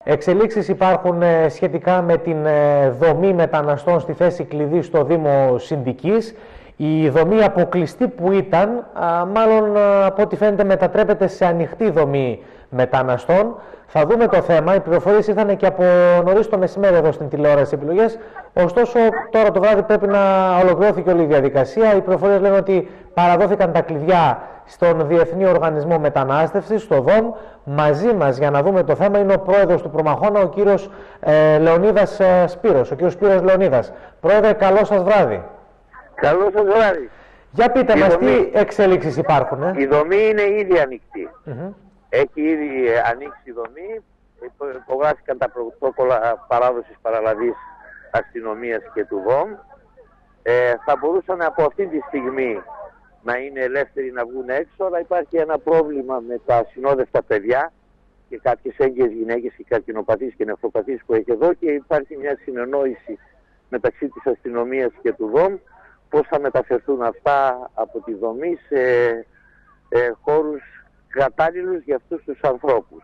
Εξελίξεις υπάρχουν σχετικά με την δομή μεταναστών στη θέση κλειδί στο Δήμο Συνδικής. Η δομή αποκλειστή που ήταν, μάλλον από ό,τι φαίνεται μετατρέπεται σε ανοιχτή δομή μεταναστών. Θα δούμε το θέμα. Οι πληροφορίες ήρθαν και από νωρίς το μεσημέρι εδώ στην τηλεόραση επιλογές. Ωστόσο, τώρα το βράδυ πρέπει να ολοκληρώθηκε όλη η διαδικασία. Οι πληροφορίες λένε ότι παραδόθηκαν τα κλειδιά στον Διεθνή Οργανισμό Μετανάστευσης, στο ΔΟΜ. Μαζί μας για να δούμε το θέμα είναι ο πρόεδρος του Προμαχώνα, ο κύριος Λεωνίδας Σπύρος. Ο κύριος Σπύρος Λεωνίδας. Πρόεδρε, καλό σας βράδυ. Καλό σας βράδυ. Για πείτε μας, τι εξέλιξεις υπάρχουν. Η δομή είναι ήδη ανοιχτή. Έχει ήδη ανοίξει η δομή. Υπογράφηκαν τα πρωτόκολλα παράδοσης παραλαβής αστυνομίας και του ΔΟΜ. Θα μπορούσαν από αυτή τη στιγμή να είναι ελεύθεροι να βγουν έξω, αλλά υπάρχει ένα πρόβλημα με τα ασυνόδευτα παιδιά και κάποιες έγκυες γυναίκες και καρκινοπαθείς και νεφροπαθείς που έχει εδώ, και υπάρχει μια συνεννόηση μεταξύ της αστυνομίας και του ΔΟΜ πώς θα μεταφερθούν αυτά από τη δομή σε χώρους κατάλληλους για αυτούς τους ανθρώπους.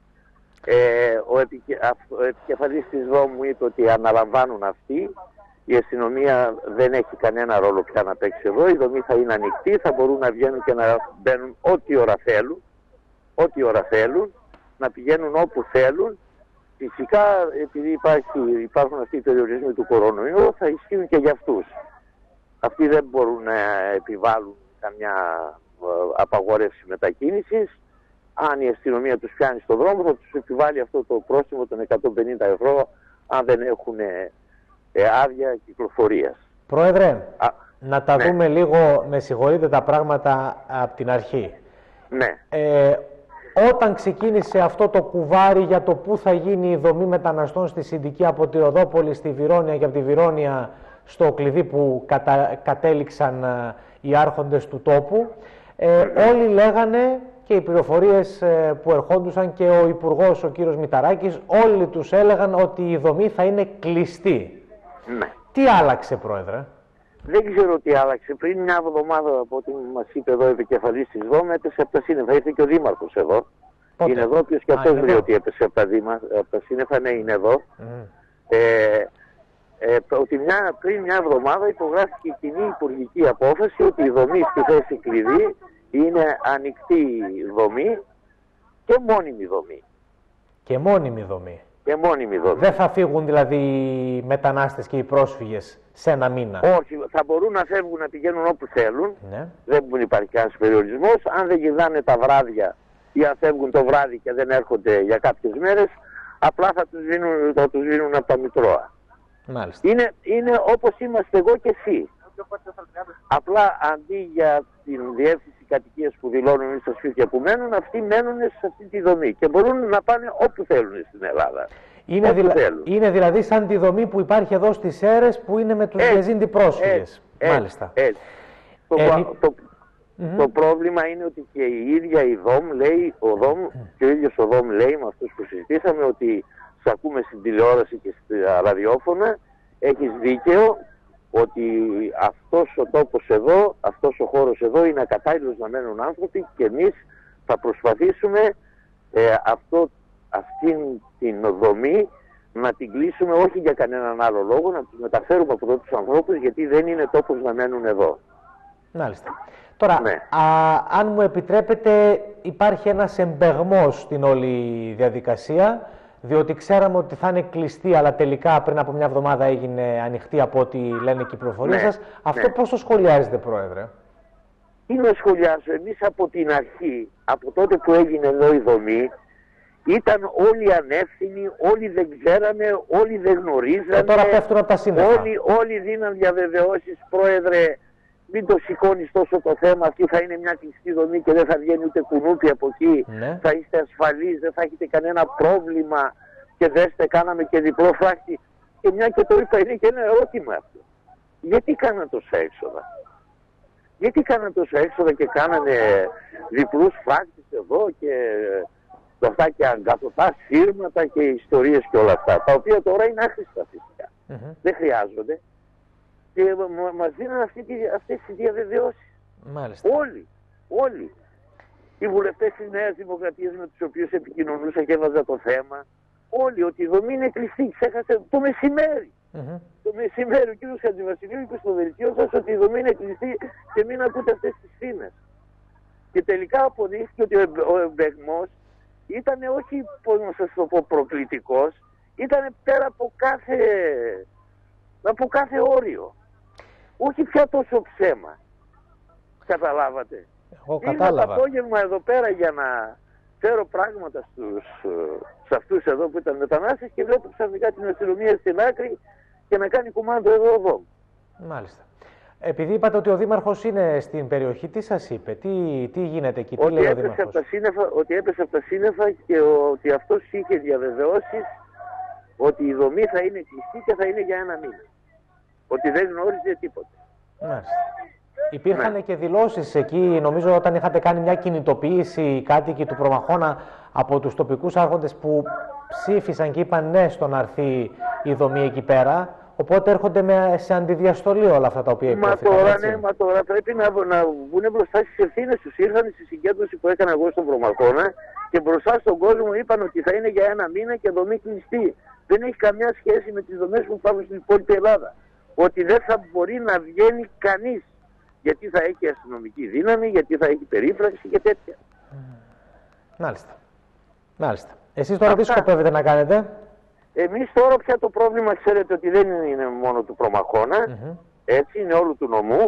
Ο επικεφαλής της ΔΟΜ μου είπε ότι αναλαμβάνουν αυτοί. Η αστυνομία δεν έχει κανένα ρόλο πια να παίξει εδώ. Η δομή θα είναι ανοιχτή, θα μπορούν να βγαίνουν και να μπαίνουν ό,τι ώρα θέλουν, να πηγαίνουν όπου θέλουν. Φυσικά, επειδή υπάρχουν αυτοί οι περιορισμοί του κορονοϊού, θα ισχύουν και για αυτούς. Αυτοί δεν μπορούν να επιβάλλουν καμιά απαγόρευση μετακίνησης. Αν η αστυνομία τους πιάνει στον δρόμο, θα τους επιβάλλει αυτό το πρόστιμο των 150 ευρώ αν δεν έχουν άδεια κυκλοφορίας. Πρόεδρε, να τα δούμε λίγο, με συγχωρείτε, τα πράγματα από την αρχή. Ναι. Όταν ξεκίνησε αυτό το κουβάρι για το πού θα γίνει η δομή μεταναστών στη Συνδική από τη Ροδόπολη στη Βιρώνια και από τη Βιρώνια στο κλειδί που κατέληξαν οι άρχοντες του τόπου, όλοι λέγανε, και οι πληροφορίες που ερχόντουσαν και ο Υπουργός, ο κύριος Μηταράκης, όλοι τους έλεγαν ότι η δομή θα είναι κλειστή. Ναι. Τι άλλαξε, Πρόεδρε? Δεν ξέρω τι άλλαξε. Πριν μια εβδομάδα, από ό,τι μας είπε εδώ ο επικεφαλής της ΔΟΜ, έπεσε από τα σύννεφα. Ήρθε και ο Δήμαρχος εδώ. Πότε? Είναι εδώ, ποιος και αυτός λέει ότι έπεσε από τα σύννεφα. Ναι, είναι εδώ. Ότι πριν μια εβδομάδα υπογράφηκε κοινή υπουργική απόφαση ότι η δομή στη θέση κλειδί είναι ανοιχτή δομή και μόνιμη δομή. Και μόνιμη δομή. Και μόνιμη δομή. Δεν θα φύγουν δηλαδή οι μετανάστες και οι πρόσφυγες σε ένα μήνα? Όχι, θα μπορούν να φεύγουν, να πηγαίνουν όπου θέλουν. Ναι. Δεν υπάρχει κανένας περιορισμός. Αν δεν γυρνάνε τα βράδια ή αν φεύγουν το βράδυ και δεν έρχονται για κάποιες μέρες, απλά θα τους δίνουν από τα Μητρώα. Μάλιστα. Είναι όπως είμαστε εγώ και εσύ. Απλά αντί για την διεύθυνση κατοικίας που δηλώνουν στα σπίτια που μένουν, αυτοί μένουν σε αυτή τη δομή και μπορούν να πάνε όπου θέλουν στην Ελλάδα. Είναι δηλαδή σαν τη δομή που υπάρχει εδώ στις Σέρρες που είναι με τους γεζίντι πρόσφυγες. Μάλιστα. Το πρόβλημα είναι ότι και η ίδια η ΔΟΜ λέει, και ο ίδιος ο ΔΟΜ λέει με αυτούς που συζητήσαμε, ότι σε ακούμε στην τηλεόραση και στα ραδιόφωνα, έχεις δίκαιο ότι αυτός ο τόπος εδώ, αυτός ο χώρος εδώ είναι ακατάλληλος να μένουν άνθρωποι, και εμείς θα προσπαθήσουμε αυτήν την δομή να την κλείσουμε, όχι για κανέναν άλλο λόγο, να τους μεταφέρουμε από εδώ τους ανθρώπους, γιατί δεν είναι τόπος να μένουν εδώ. Μάλιστα. Τώρα, ναι. Αν μου επιτρέπετε, υπάρχει ένας εμπεγμός στην όλη διαδικασία, διότι ξέραμε ότι θα είναι κλειστή, αλλά τελικά πριν από μια εβδομάδα έγινε ανοιχτή, από ό,τι λένε και οι πληροφορίες σας. Αυτό πώς το σχολιάζετε, Πρόεδρε? Τι να σχολιάζω? Εμείς από την αρχή, από τότε που έγινε εδώ η δομή, ήταν όλοι ανεύθυνοι, όλοι δεν ξέρανε, όλοι δεν γνωρίζανε. Τώρα πέφτουν από τα σύννεφα. Όλοι δίναν διαβεβαιώσεις. Πρόεδρε, μην το σηκώνεις τόσο το θέμα, αυτή θα είναι μια κλειστή δομή και δεν θα βγαίνει ούτε κουνούπι από εκεί. Ναι. Θα είστε ασφαλείς, δεν θα έχετε κανένα πρόβλημα, και δέστε, κάναμε και διπλό φράχτη. Και μια και το είπα, είναι και ένα ερώτημα αυτό. Γιατί κάνανε τόσα έξοδα? Γιατί κάνανε τόσα έξοδα και κάνανε διπλούς φράκτες εδώ και αυτά και αγκαθωτά σύρματα και ιστορίες και όλα αυτά, τα οποία τώρα είναι άχρηστα φυσικά. Δεν χρειάζονται. Και μας δίνουν αυτές τις διαβεβαιώσεις. Μάλιστα. Όλοι. Οι βουλευτές της Νέας Δημοκρατίας με τους οποίους επικοινωνούσα και έβαζα το θέμα, όλοι ότι η δομή είναι κλειστή. Ξέχασε το μεσημέρι. Το μεσημέρι ο κ. Χατζηβασιλείου είπε στο δελτίο σας ότι η δομή είναι κλειστή και μην ακούτε αυτές τις φήμες. Και τελικά αποδείχθηκε ότι ο εμπεγμός ήταν όχι, πώς να σας το πω, προκλητικός, ήταν πέρα από κάθε όριο. Όχι πια τόσο ψέμα. Καταλάβατε. Εγώ κατάλαβα. Ήρθα το απόγευμα εδώ πέρα για να φέρω πράγματα σε αυτούς εδώ που ήταν μετανάστες και βλέπω ξαφνικά την αστυνομία στην άκρη και να κάνει κουμάντο εδώ. Μάλιστα. Επειδή είπατε ότι ο Δήμαρχος είναι στην περιοχή, τι σας είπε, τι γίνεται εκεί, τι λέει ο Δήμαρχος? Ότι έπεσε από τα σύννεφα και ότι αυτός είχε διαβεβαιώσεις ότι η δομή θα είναι κλειστή και θα είναι για ένα μήνα. Ότι δεν γνώριζε τίποτα. Μάλιστα. Υπήρχαν και δηλώσεις εκεί, νομίζω όταν είχατε κάνει μια κινητοποίηση οι κάτοικοι του Προμαχώνα από τους τοπικούς άρχοντες που ψήφισαν και είπαν ναι στο να έρθει η δομή εκεί πέρα. Οπότε έρχονται σε αντιδιαστολή όλα αυτά τα οποία υπόθηκαν. Μα τώρα πρέπει να βγουν μπροστά στις ευθύνες τους. Ήρθαν στη συγκέντρωση που έκανα εγώ στον Προμαχώνα και μπροστά στον κόσμο είπαν ότι θα είναι για ένα μήνα και δομή κλειστή. Δεν έχει καμιά σχέση με τις δομές που υπάρχουν στην υπόλοιπη Ελλάδα. Ότι δεν θα μπορεί να βγαίνει κανείς. Γιατί θα έχει αστυνομική δύναμη, γιατί θα έχει περίφραξη και τέτοια. Μάλιστα. Εσείς τώρα τι σκοπεύετε να κάνετε? Εμείς τώρα πια το πρόβλημα ξέρετε ότι δεν είναι μόνο του Προμαχώνα, έτσι είναι όλου του νομού.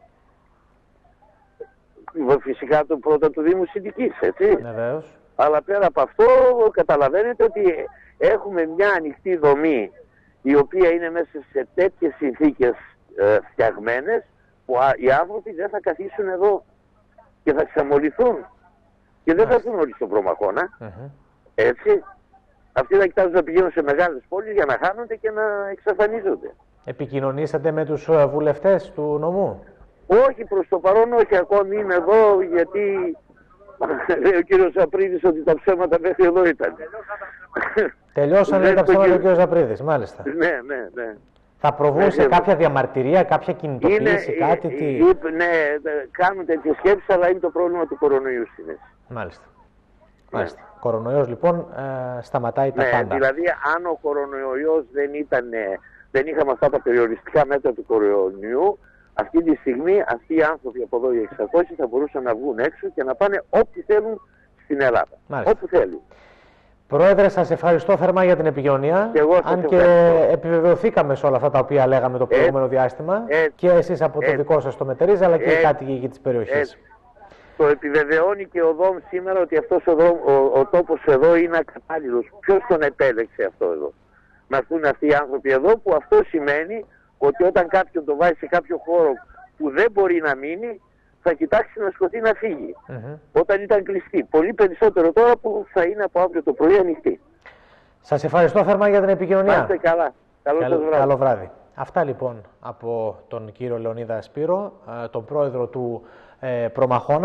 Φυσικά το πρώτα του Δήμου Συντικής, έτσι. Βεβαίως. Αλλά πέρα από αυτό καταλαβαίνετε ότι έχουμε μια ανοιχτή δομή η οποία είναι μέσα σε τέτοιες συνθήκες φτιαγμένες που οι άνθρωποι δεν θα καθίσουν εδώ και θα ξαμολυθούν και δεν θα έρθουν όλοι στον Προμαχώνα, έτσι. Αυτοί θα κοιτάζουν να πηγαίνουν σε μεγάλες πόλεις για να χάνονται και να εξαφανίζονται. Επικοινωνήσατε με τους βουλευτές του νομού? Όχι, προς το παρόν όχι. Ακόμη είμαι εδώ γιατί λέει ο κύριος Ζαπρίδης ότι τα ψέματα μέχρι εδώ ήταν. Τελειώσανε τα ψέματα ο κύριος Ζαπρίδης, μάλιστα. Ναι. Θα προβούν σε κάποια διαμαρτυρία, κάποια κινητοποίηση, κάτι? Ναι, κάνουν τέτοιες σκέψεις, αλλά είναι το πρόβλημα του κορονοϊού στη μέση. Μάλιστα. Κορονοϊός λοιπόν σταματάει τα πάντα. Δηλαδή αν ο κορονοϊός δεν είχαμε αυτά τα περιοριστικά μέτρα του κορονοϊού, αυτή τη στιγμή αυτοί οι άνθρωποι από εδώ οι 600 θα μπορούσαν να βγουν έξω και να πάνε όπου θέλουν στην Ελλάδα. Μάλιστα. Όπου θέλουν. Πρόεδρε, σας ευχαριστώ θερμά για την επικοινωνία. Αν και επιβεβαιωθήκαμε σε όλα αυτά τα οποία λέγαμε το προηγούμενο διάστημα, και εσείς από το δικό σας το Μετερίζα, αλλά και οι κάτοικοι της περιοχής. Το επιβεβαιώνει και ο ΔΟΜ σήμερα ότι αυτός ο τόπος εδώ είναι ακατάλληλος. Ποιος τον επέλεξε αυτό εδώ? Να έρθουν αυτοί οι άνθρωποι εδώ, που αυτό σημαίνει ότι όταν κάποιον το βάζει σε κάποιο χώρο που δεν μπορεί να μείνει, θα κοιτάξει να σκοτεί να φύγει. Όταν ήταν κλειστή. Πολύ περισσότερο τώρα που θα είναι από αύριο το πρωί ανοιχτή. Σας ευχαριστώ θερμά για την επικοινωνία. Να είστε καλά. Καλό βράδυ. Αυτά λοιπόν από τον κύριο Λεωνίδα Σπύρο, τον πρόεδρο του Προμαχώνα.